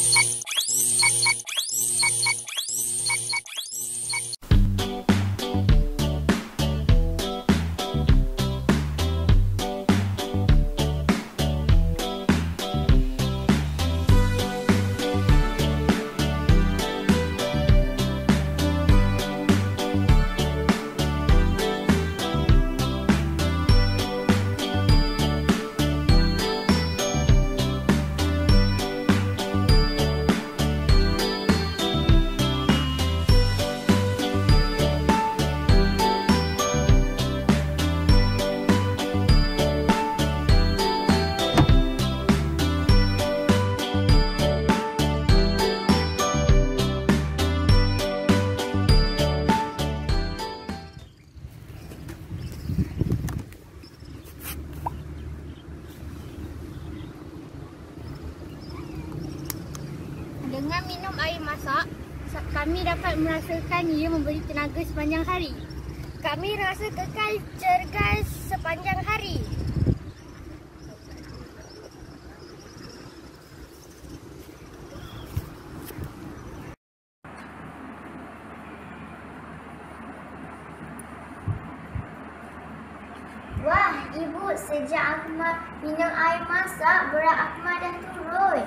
Dengan minum air masak, kami dapat merasakan ia memberi tenaga sepanjang hari. Kami rasa kekal cergas sepanjang hari. Wah, Ibu, sejak Akmal minum air masak, berat Akmal dah turun.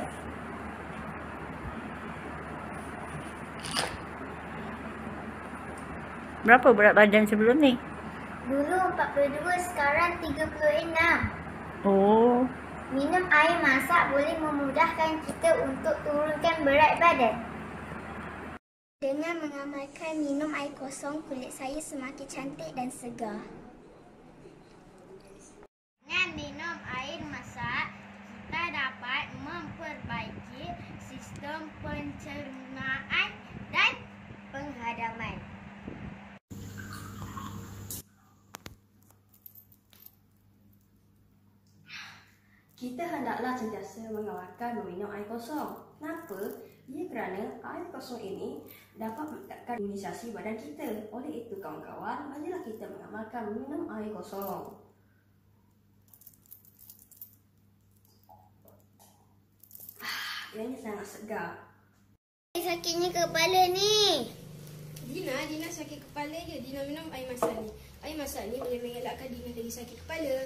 Berapa berat badan sebelum ni? Dulu 42, sekarang 36. Oh. Minum air masak boleh memudahkan kita untuk turunkan berat badan. Dengan mengamalkan minum air kosong, kulit saya semakin cantik dan segar. Dengan minum air masak, kita dapat memperbaiki sistem pencernaan dan penghadaman. Kita hendaklah sentiasa mengamalkan meminum air kosong. Kenapa? Ia kerana air kosong ini dapat meningkatkan imunisasi badan kita. Oleh itu kawan-kawan, marilah kita mengamalkan minum air kosong. Ianya sangat segar. Sakitnya kepala ni. Dina sakit kepala je. Dina minum air masak ni. Air masak ni boleh mengelakkan Dina dari sakit kepala.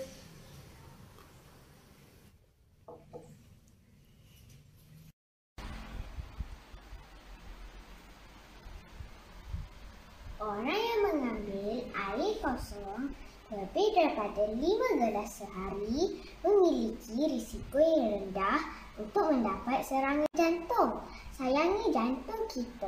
Orang yang mengambil air kosong lebih daripada 5 gelas sehari memiliki risiko yang rendah untuk mendapat serangan jantung. Sayangi jantung kita.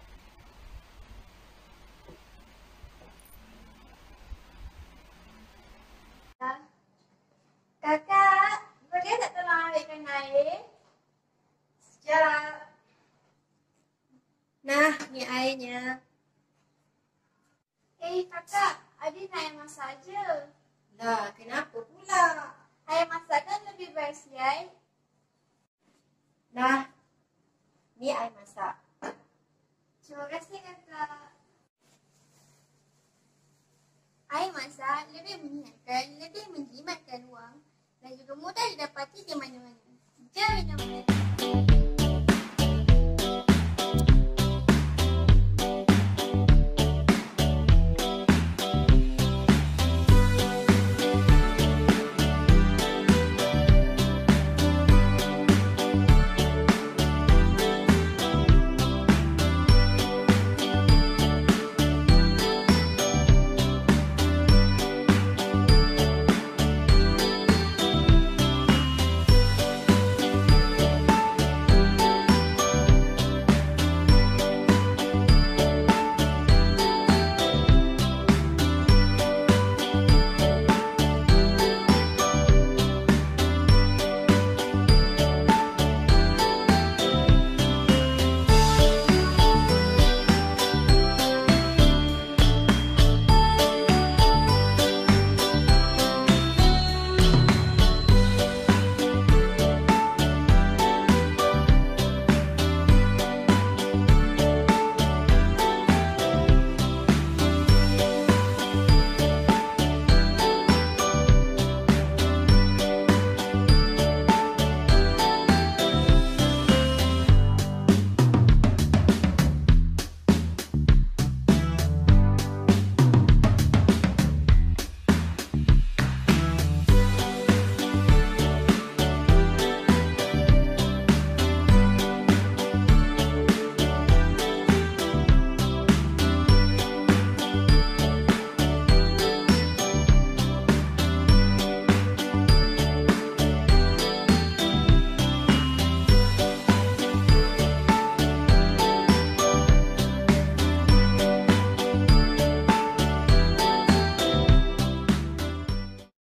Kakak, boleh tak tolong ambilkan air? Sekejap. Nah, ni airnya. Kakak, adik nak air masak je. Dah, kenapa pula? Air masak kan lebih baik siai. Nah, ni air masak. Terima kasih kakak. Air masak lebih menyenangkan, lebih menjimatkan wang dan juga mudah didapati di mana-mana. Jom minum air.